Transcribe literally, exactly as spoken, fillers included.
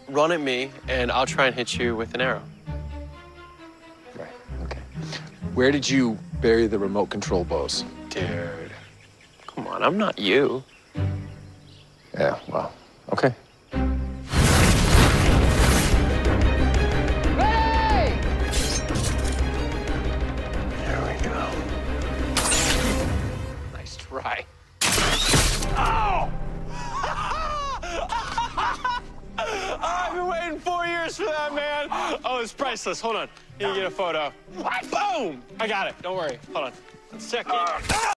run at me, and I'll try and hit you with an arrow. Right, okay. Where did you bury the remote control bows? Dude, come on, I'm not you. Yeah, well, okay. Ready! There we go. Nice try. Oh! I've been waiting four years for that, man. Oh, it's priceless. Hold on. Let me get a photo. What? Boom! I got it. Don't worry. Hold on. One second.